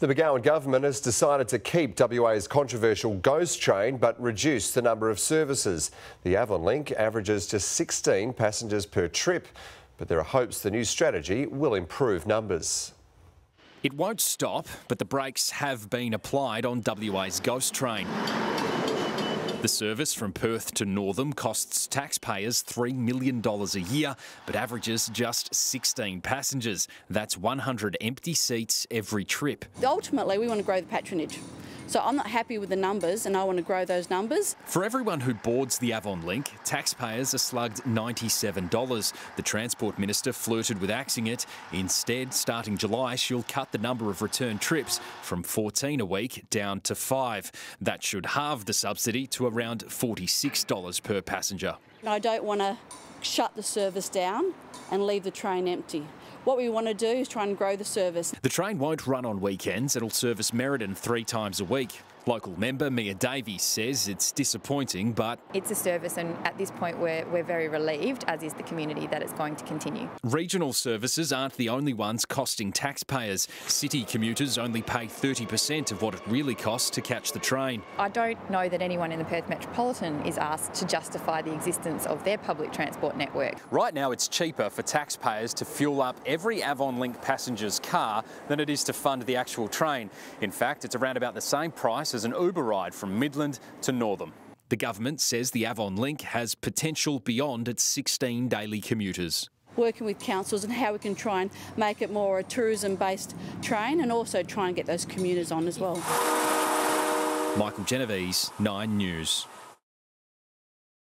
The McGowan government has decided to keep WA's controversial ghost train but reduce the number of services. The Avon link averages just 16 passengers per trip, but there are hopes the new strategy will improve numbers. It won't stop, but the brakes have been applied on WA's ghost train. The service from Perth to Northam costs taxpayers $3 million a year, but averages just 16 passengers. That's 100 empty seats every trip. Ultimately, we want to grow the patronage. So I'm not happy with the numbers and I want to grow those numbers. For everyone who boards the Avon link, taxpayers are slugged $97. The Transport Minister flirted with axing it. Instead, starting July, she'll cut the number of return trips from 14 a week down to 5. That should halve the subsidy to around $46 per passenger. I don't want to shut the service down and leave the train empty. What we want to do is try and grow the service. The train won't run on weekends. It'll service Merredin 3 times a week. Local member Mia Davies says it's disappointing, but it's a service, and at this point we're very relieved, as is the community, that it's going to continue. Regional services aren't the only ones costing taxpayers. City commuters only pay 30% of what it really costs to catch the train. I don't know that anyone in the Perth Metropolitan is asked to justify the existence of their public transport network. Right now it's cheaper for taxpayers to fuel up every Avon link passenger's car than it is to fund the actual train. In fact, it's around about the same price as an Uber ride from Midland to Northam. The government says the Avon link has potential beyond its 16 daily commuters. Working with councils and how we can try and make it more a tourism-based train and also try and get those commuters on as well. Michael Genovese, 9 News.